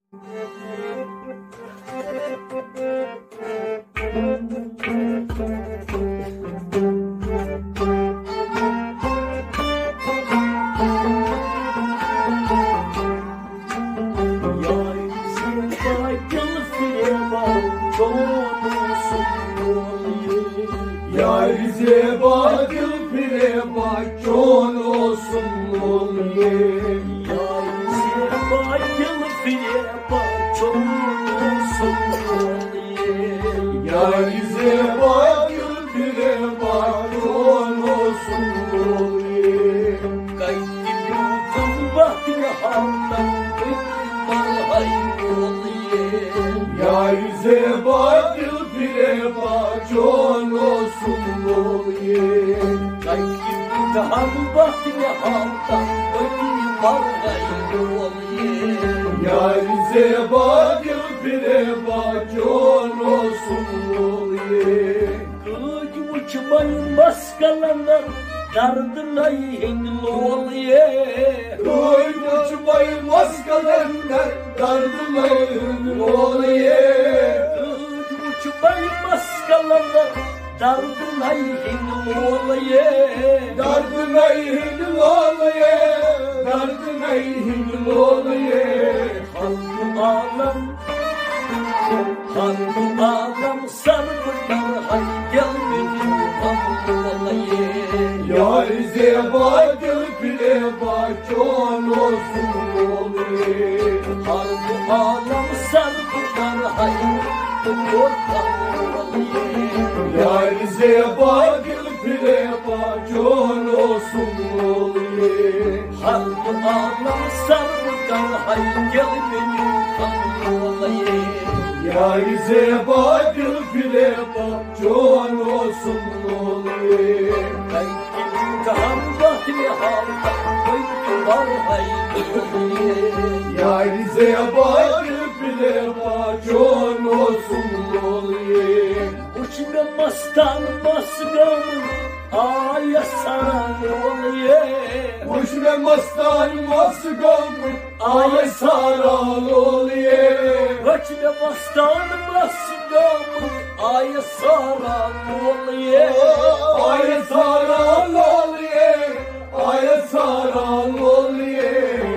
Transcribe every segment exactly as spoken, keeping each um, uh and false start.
Yar zebadil pire bakon olsun olye. Yar zebadil pire bakon olsun olye. Yar zebadil pire bakon olsun olye. Kaydı bütün vakti haldan malhay olye. Yar zebadil pire bakon olsun olye. Kaydı bütün vakti haldan malhay olye. Yar zebadil pire bakon olsun olye. Kılıç uçmayın maskalanlar dardına yengil olye. Koy uçmayın maskalanlar dardına yengil olye. Kılıç uçmayın maskalanlar dardına yengil olye. Dardına yengil olye. Dardına yengil olye. Halkı ağlam, halkı ağlam sarpılar hay gel benim halkı olye. Yar zebadil pire bakon olsun olye. Halkı ağlam sarpılar hay korkan olye. Yar zebadil pire bakon olsun olye. Halkı ağlam sarpılar hay gel benim halkı olye. Yar zebadil pire bakon olsun olye. Kayıktan bahri halka koydu var haydi. Yar zebadil pire bakon olsun olye. Uçme mastan masgamın aya saran olye. Hoşne mastan masgamı ay saral olye. Uçme mastan masgamın aya saran olye. Ay saral olye. Ay saral olye.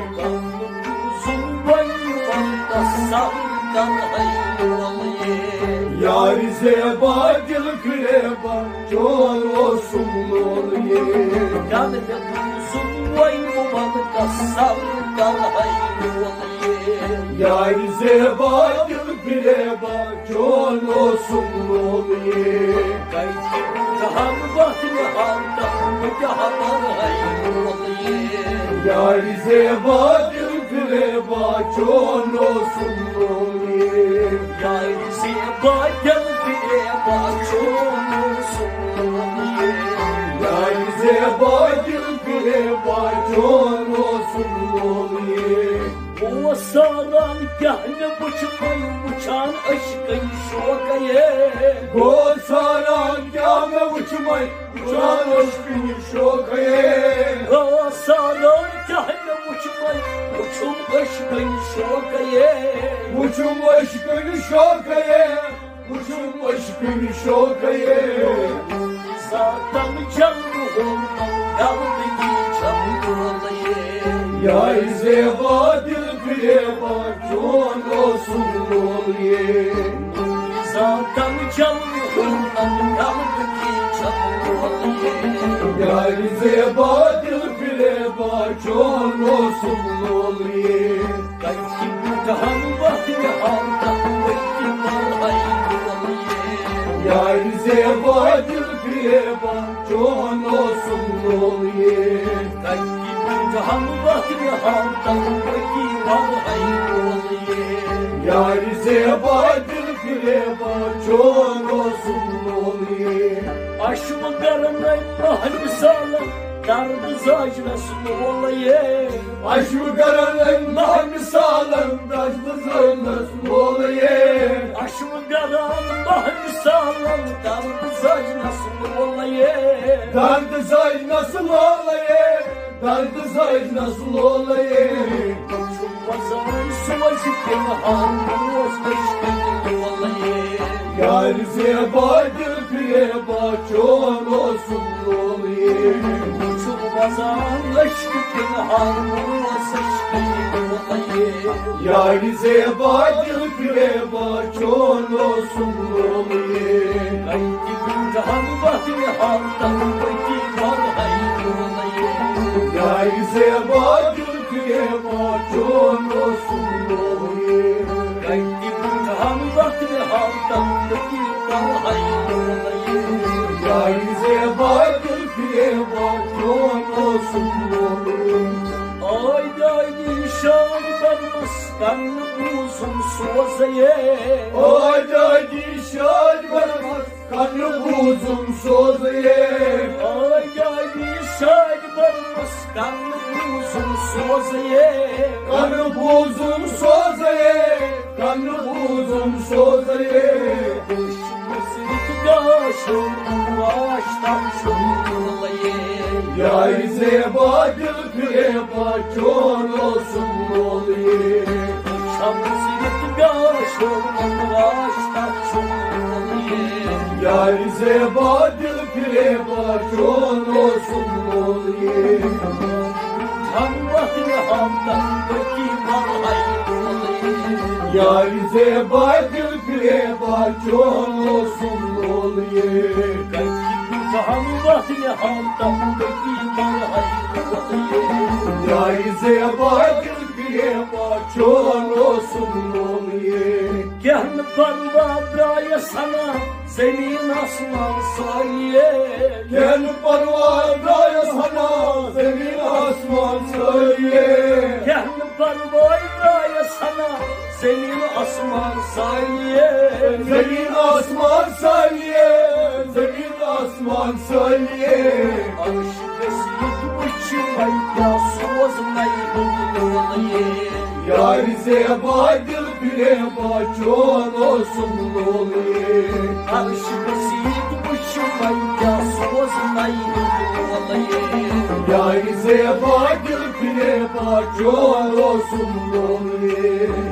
Uzun boyunda salgan haydi olye. Yar zebadil pire bakon olsun olye. Yanı uzun boyunda salgan haydi olye. Yar zebadil pire bakon olsun olye. Kayıktan bahri halda mücahalar haydi olye. Yar zebadil pire bakon olsun olye. Yar zebadil pire bakon olsun olye. Yar zebadil pire bakon olsun olye. O saran gahne buçmayı uçan aşkın şokaya. Go saran kâme uçmay uçan aşkın şokaye. O saran gahne buçmayı uçum aşkın şokaya. Uçum aşkın şokaye. Uçum aşkın şokaye. Zaten canlı olmam kaldı ki canlı olayım. Yar zebadil pire bakon olsun olye. Zaten canlı olmam kaldı ki canlı olayım. Yar zebadil pire bakon olsun olye. Kayıktan bahri halda koydu var haydi olayım. Yar zebadil pire bakon olsun olye. Kayıktan bahri halda koydu var haydi olayım. Yar zebadil pire bakon olsun olye. Aşımı karınay mahli sağlam dardı zacnasın olayım. Aşkı karanlık mahmi sağlam taşlı zırnasın olye. Aşımı karan mahli sağlam dardı zacnasın olayım. Dardı saç nasıl olye. Dardı saç nasıl olye. Koçum pazarın suvazikin hamuz aşkın vallahi. Yar zebadır pireba çon olsun olayım. Uçurmazan aşkın hamuz aşkın vallahi. Yar zebadır pireba çon olsun olayım. Kaydı gülcan vakti haldan vakti var hayır vallahi. Yar zebadır pireba çon olsun olayım. Kaydı gülcan vakti haldan vakti var hayır vallahi. Yar zebadır pireba çon olsun olayım. Aydi aydi şan varmaz kanlı uzun sozaya. Haydi haydi şad varmaz kanlı uzun sözeye. Aydi aydi şan varmaz kanlı uzun sozaya. Kanlı uzun sözeye. Kanlı uzun sözeye. Başımızı kaşın baştan şunlayı. Yar zebadır pireba çon olsun olayım. Başımızı kaşın baştan şunlayı. Yar zebadır pireba çon olsun olayım. Tam vakti hamdan vakti var hayır olayım. Yar zebadır pireba çon olsun olayım. Tam vakti hamdan vakti var hayır olayım. Yar zebadır pireba çon olsun olayım. Gel parva braya sana zemin asman sahiye. Gel parvada sana zemin asman söyle. Gel parva braya sana zemin asman sahiye. Zemin asman söyle. Zemin asman söyle. Aşk esiyet uçmayı ya sozmayı bulmayı. Yar zebadır pireba çon olsun olayım. Aşk esiyet uçmayı ya sozmayı bulmayı. Yar zebadır pireba çon olsun olayım.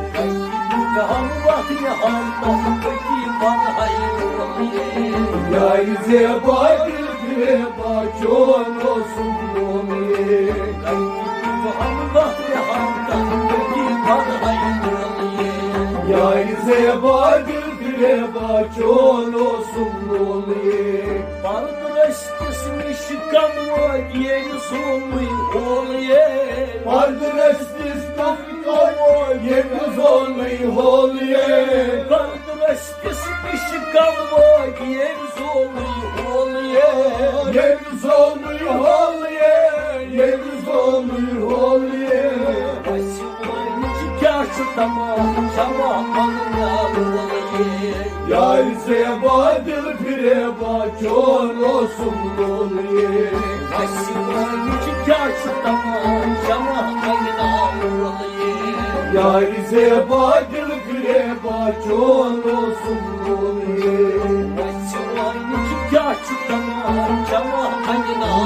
Tam vakti hamdan vakti var hayır olayım. Yar zebadır pireba çon olsun olayım. Tam vakti hamdan vakti var hayır olayım. Yar zebadır pireba çon olsun olayım. Vardır estismiş kanva yeni solmuy olayım. Vardır estis kafka yeni olmayı olayım. Vardır estismiş kanva yeni solmuy olayım. Yeni olmayı olayım. Yeni olmayı olayım. Başımın karşı tamam çama anına olayım. Yar zebadır pireba çon olsun olayım. Başımın karşı tamam çama anına olayım. Yar zebadır pireba çon olsun olayım. Başımın karşı tamam çama anına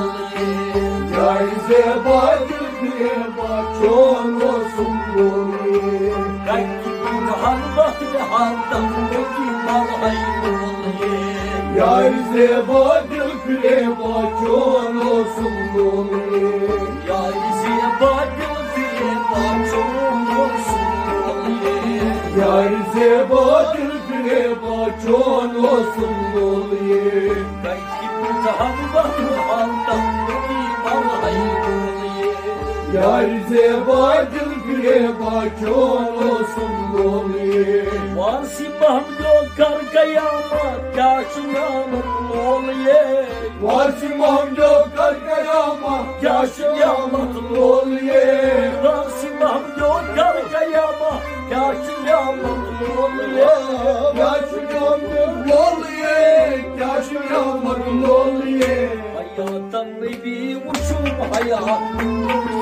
olayım. Yar zebadır pireba çon olsun olayım. Kaydı gülcan vakti haldan vakti var hayır olayım. Yar zebadır pireba çon olsun olayım. Yar zebadır pireba çon olsun olayım. Yar zebadır pireba çon olsun olayım. Kaydı gülcan vakti haldan vakti var hayır olayım. Yar zebadır pireba çon olsun olayım. Varsi bahmdo karkayama yaşınamın olayım. Varsın mamdo karkayama yaşın yamatın olayım. Varsi bahmdo karkayama yaşınamın olayım. Yaşın yamatın olayım. Yaşın yamatın olayım. Hayattan bir uçum hayatın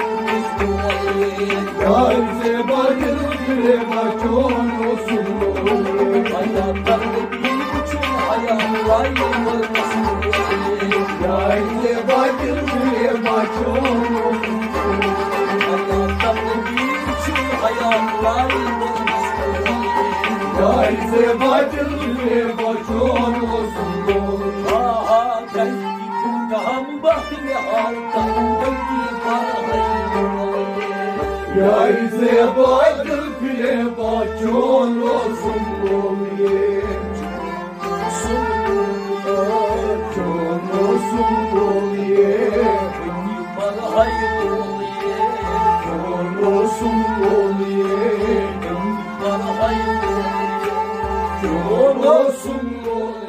olayım. Yar zebadır pireba çon olsun olayım. Hayattan bir uçum hayatın olmasın olayım. Yar zebadır pireba çon olsun olayım. Hayattan bir uçum hayatın Yayze bacım bile bacon olsun doluye. Aha ben gittim bahtı haldan döndü parayı. Yayze bacım bile bacon olsun doluye. Bacon olsun doluye. Parayı doluye. Bacon olsun doluye. Parayı doluye. Bacon olsun doluye.